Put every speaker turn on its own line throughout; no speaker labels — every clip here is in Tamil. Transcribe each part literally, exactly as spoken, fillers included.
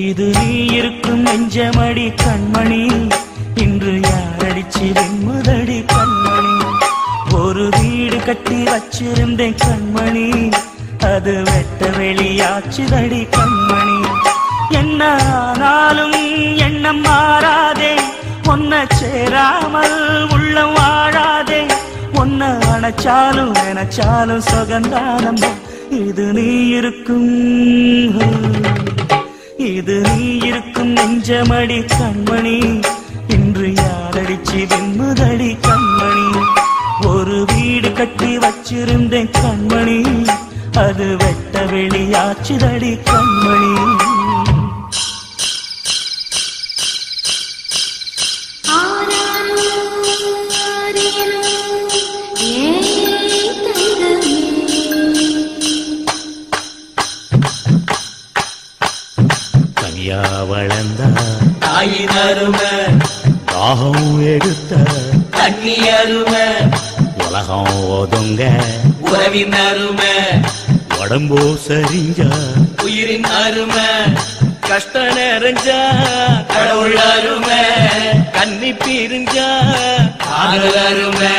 இது நீ இருக்கும் நெஞ்சமடி கண்மணி, இன்று யாரடிச்சு வெண்முதடி கண்மணி. ஒரு வீடு கட்டி வச்சிருந்தேன் கண்மணி, அது வெட்ட வெளியாச்சுதடி கண்மணி. என்ன ஆனாலும் எண்ணம் மாறாதே, ஒன்ன சேராமல் உள்ளம் வாழாதே. ஒன்ன அணைச்சாலும் நினைச்சாலும் சுகந்தானம். இது நீ இருக்கும் இது நீ இருக்கும் நெஞ்சமடி கண்மணி, இன்று யாரடிச்சு வெண்முதடி கண்மணி. ஒரு வீடு கட்டி வச்சிருந்தேன் கண்மணி, அது வெட்ட வெளியாச்சுதடி கண்மணி.
வளர்ந்த
தாயின் அருமை,
தாகம் எடுத்த
தண்ணி அருமை,
உலகம் ஒதுங்க
உறவின் அருமை,
உடம்போ சரிஞ்ச
உயிரின் அருமை, கஷ்ட நிறைஞ்சா கடவுள் அருமை, கண்ணி பிரிஞ்சா காதல் அருமை.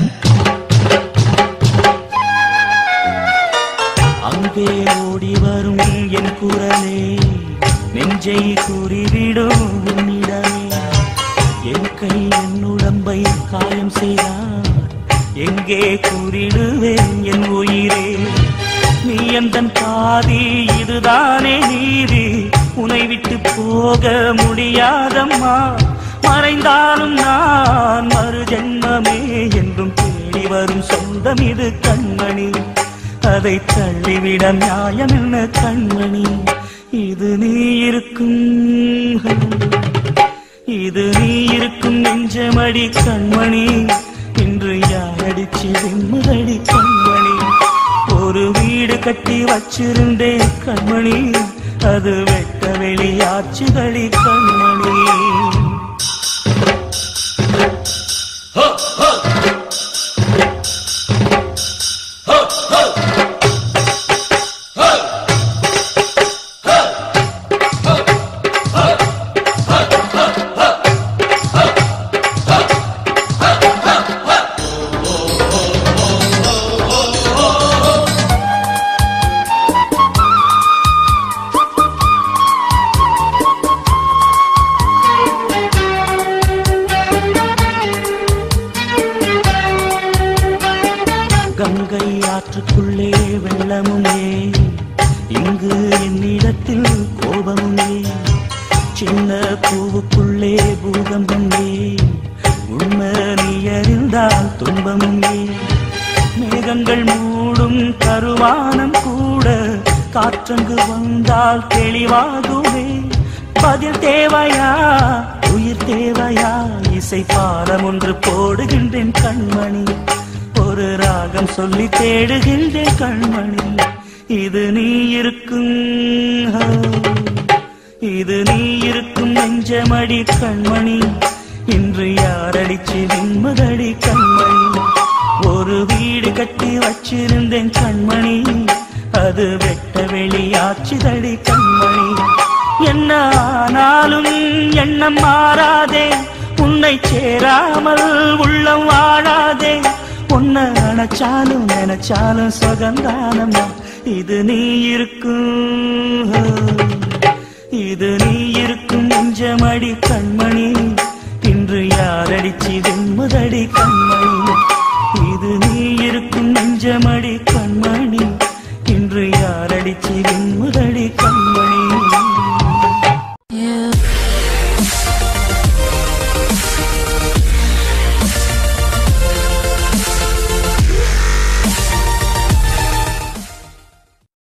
அங்கே ஓடி வரும் என் குரலே, நெஞ்சை கூறிவிடும் உன்னிடமே. என் கை என் உடம்பை காயம் செய்தார், எங்கே கூறிடுவேன் என் உயிரே. நீ எந்தன் பாதி, இதுதானே நீதி, உன்னை விட்டு போக முடியாதம்மா. மறைந்தாலும் நான் மறு ஜென்மமே என்றும் தேடி வரும் சொந்தம் இது கண்மணி. அதை தள்ளிவிட நியாயம் என்ன கண்மணி. இது நீ இருக்கும் இது நீ இருக்கும் நெஞ்சமடி கண்மணி, இன்று யாரடிச்சு வெண்முதடி கண்மணி. ஒரு வீடு கட்டி வச்சிருந்தேன் கண்மணி, அது வெட்ட வெளியாச்சுதடி கண்மணி. கங்கை ஆற்றுக்குள்ளே வெள்ளமுமே, இங்கு என்னிடத்தில் கோபமுமே. சின்ன பூவுக்குள்ளே பூகம்பமே, உண்மை நீ அறிந்தால் துன்பமுமே. மேகங்கள் மூடும் கருவானம் கூட காற்றங்கு வந்தால் தெளிவாகுமே. பதில் தேவையா உயிர் தேவையா, இசை பாலம் ஒன்று போடுகின்றேன் கண்மணி. ஒரு ராகம் சொல்லி தேடுகின்றேன் கண்மணி. இது நீ இருக்கும் இது நீ இருக்கும் நெஞ்சமடி கண்மணி, இன்று யாரடிச்சு வெண்முதடி கண்மணி. ஒரு வீடு கட்டி வச்சிருந்தேன் கண்மணி, அது வெட்ட வெளியாச்சுதடி கண்மணி. என்ன ஆனாலும் எண்ணம் மாறாதே, உன்னை சேராமல் உள்ளம் வாழாதே. உன்னை அணைச்சாலும் நினைச்சாலும் சுகந்தானம். இது நீ இருக்கும் இது நீ இருக்கும் நெஞ்சமடி கண்மணி, இன்று யாரடிச்சு வெண்முதடி கண்மணி. இது நீ இருக்கும் நெஞ்சமடி கண்மணி, இன்று யாரடிச்சு வெண்முதடி